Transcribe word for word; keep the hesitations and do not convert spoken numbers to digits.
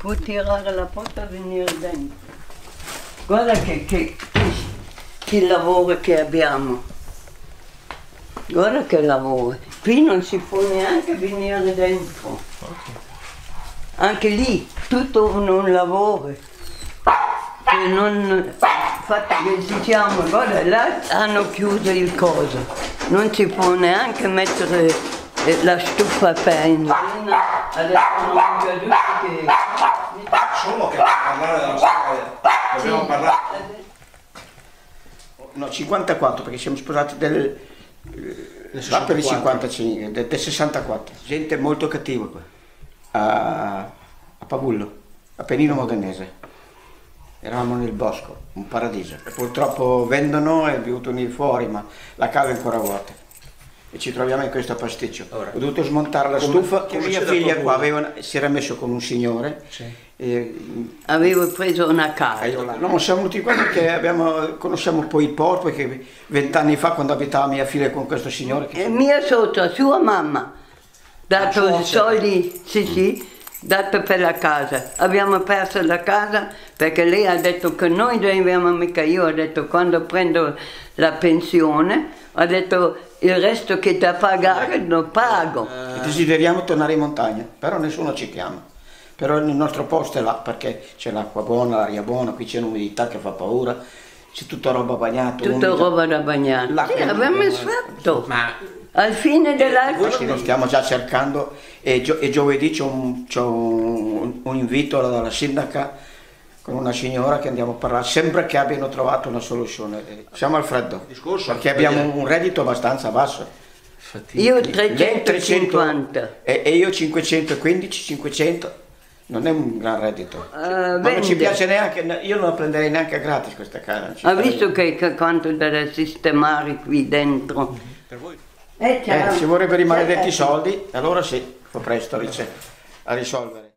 può tirare la porta e venire dentro. Guarda che, che, che, che lavoro che abbiamo. Guarda che lavoro. Qui non si può neanche venire dentro. Anche lì, tutto un, un lavoro. Che non, infatti che diciamo, guarda, là hanno chiuso il coso. Non si può neanche mettere la stufa benzina. Adesso non ho giusto che... Solo che per parlare della storia dobbiamo sì. parlare. No, cinquantaquattro, perché siamo sposati del, là per il cinquantacinque, del, del sessantaquattro. Gente molto cattiva qua, a, a Pavullo, a Pennino Modenese. Eravamo nel bosco, un paradiso. E purtroppo vendono e è dovuto venire fuori, ma la casa è ancora vuota. E ci troviamo in questo pasticcio. Ora, ho dovuto smontare la come, stufa che mia figlia qua aveva, si era messo con un signore. Sì. E, avevo preso una casa. No, ma siamo venuti qua perché abbiamo, conosciamo un po' il porto, perché vent'anni fa quando abitava mia figlia con questo signore. Che... E mia socia, sua mamma, dato i soldi, sì sì, dato per la casa. Abbiamo perso la casa perché lei ha detto che noi dobbiamo, mica io ho detto quando prendo la pensione, ho detto il resto che da pagare lo pago. Eh, desideriamo tornare in montagna, però nessuno ci chiama. Però il nostro posto è là perché c'è l'acqua buona, l'aria buona, qui c'è l'umidità che fa paura, c'è tutta roba bagnata. Tutta umida. Roba da bagnare. Sì, abbiamo fatto. Ma al fine dell'altro. Sì, lo stiamo già cercando e, gio e giovedì c'è un, un, un invito dalla sindaca con una signora che andiamo a parlare, sempre che abbiano trovato una soluzione. Siamo al freddo, discorso, perché abbiamo un reddito abbastanza basso. Io trecentocinquanta. E, e io cinquecentoquindici, cinquecento. Non è un gran reddito, uh, ma non ci piace neanche, io non la prenderei neanche gratis questa casa. Ha visto che, che quanto da sistemare qui dentro? Per voi? Eh, eh, ci vorrebbero i maledetti soldi, allora sì, fa presto a risolvere.